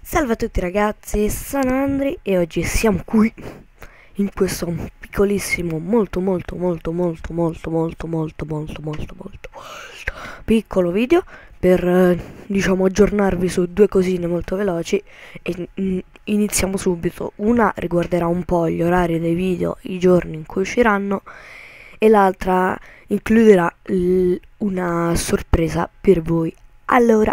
Salve a tutti ragazzi, sono Andri e oggi siamo qui in questo piccolissimo, molto piccolo video per diciamo aggiornarvi su due cosine molto veloci e iniziamo subito. Una riguarderà un po' gli orari dei video, i giorni in cui usciranno, e l'altra includerà una sorpresa per voi. Allora,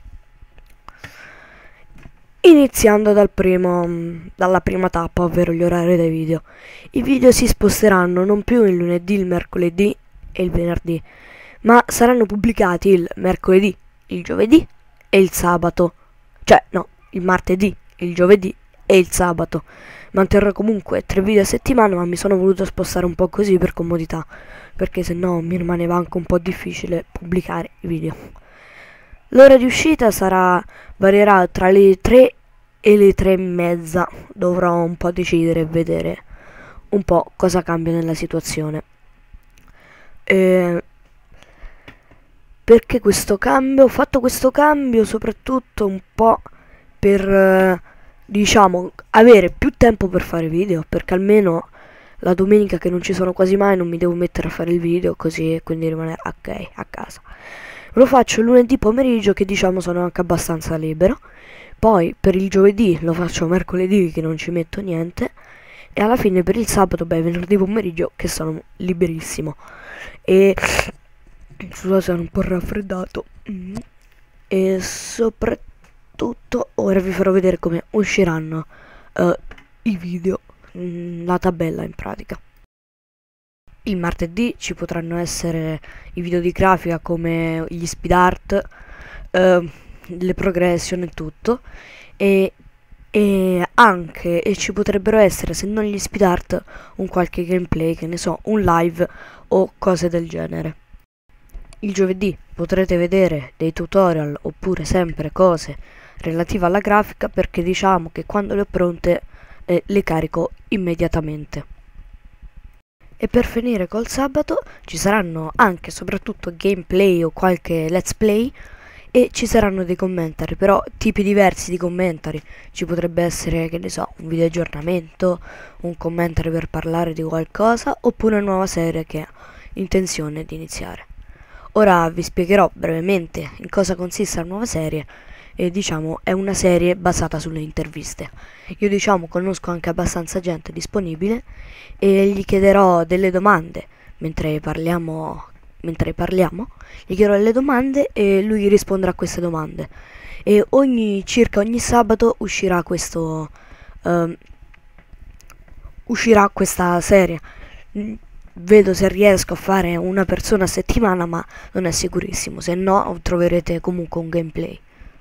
iniziando dalla prima tappa, ovvero gli orari dei video. I video si sposteranno non più il lunedì, il mercoledì e il venerdì, ma saranno pubblicati il mercoledì, il giovedì e il sabato. Cioè, no, il martedì, il giovedì e il sabato. Manterrò comunque 3 video a settimana, ma mi sono voluto spostare un po' così per comodità, perché sennò mi rimaneva anche un po' difficile pubblicare i video. L'ora di uscita varierà tra le 3 e le 3 e mezza. Dovrò un po' decidere e vedere un po' cosa cambia nella situazione. Perché questo cambio? Ho fatto questo cambio soprattutto un po' per, diciamo, avere più tempo per fare video, perché almeno la domenica, che non ci sono quasi mai, non mi devo mettere a fare il video così, e quindi rimanere ok a casa. Lo faccio lunedì pomeriggio, che diciamo sono anche abbastanza libero. Poi per il giovedì lo faccio mercoledì, che non ci metto niente. E alla fine per il sabato, venerdì pomeriggio, che sono liberissimo. E scusate, sono un po' raffreddato. E soprattutto ora vi farò vedere come usciranno i video, la tabella in pratica. Il martedì ci potranno essere i video di grafica come gli speed art, le progression e tutto, e ci potrebbero essere, se non gli speed art, un qualche gameplay, che ne so, un live o cose del genere. Il giovedì potrete vedere dei tutorial oppure sempre cose relative alla grafica, perché diciamo che quando le ho pronte le carico immediatamente. E per finire col sabato ci saranno anche e soprattutto gameplay o qualche let's play, e ci saranno dei commentari, però tipi diversi di commentari. Ci potrebbe essere, che ne so, un video aggiornamento, un commentary per parlare di qualcosa, oppure una nuova serie che ho intenzione di iniziare. Ora vi spiegherò brevemente in cosa consiste la nuova serie. E diciamo è una serie basata sulle interviste. Io diciamo conosco anche abbastanza gente disponibile e gli chiederò delle domande mentre parliamo, gli chiederò delle domande e lui risponderà a queste domande. E circa ogni sabato uscirà questa serie. Vedo se riesco a fare una persona a settimana, ma non è sicurissimo, se no troverete comunque un gameplay.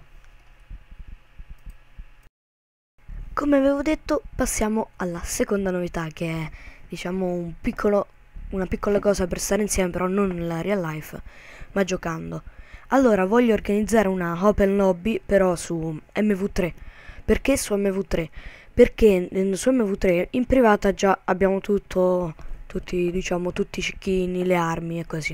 Come avevo detto, passiamo alla seconda novità, che è diciamo una piccola cosa per stare insieme, però non nella real life, ma giocando. Allora, voglio organizzare una open lobby, però su MV3. Perché su MV3? Perché su MV3 in privata già abbiamo tutti i cecchini, le armi e così.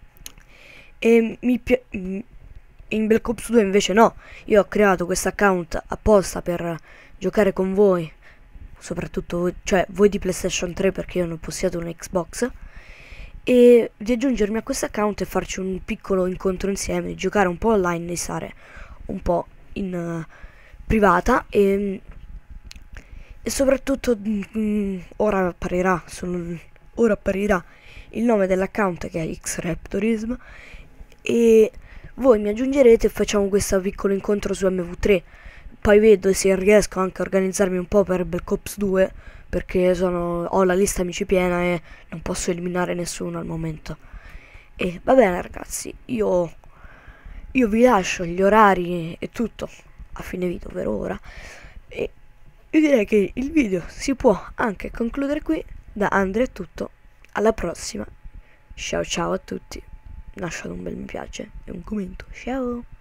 E in Black Ops 2 invece no. Io ho creato questo account apposta per giocare con voi, soprattutto cioè voi di PlayStation 3, perché io non possiedo un Xbox, e di aggiungermi a questo account e farci un piccolo incontro insieme, di giocare un po' online e stare un po' in privata, e soprattutto ora apparirà il nome dell'account, che è XRaptorism, e voi mi aggiungerete e facciamo questo piccolo incontro su MV3. Poi vedo se riesco anche a organizzarmi un po' per Black Ops 2, perché ho la lista amici piena e non posso eliminare nessuno al momento. E va bene ragazzi, io vi lascio gli orari e tutto a fine video per ora, e io direi che il video si può anche concludere qui. Da Andrea è tutto, alla prossima, ciao ciao a tutti, lasciate un bel mi piace e un commento, ciao!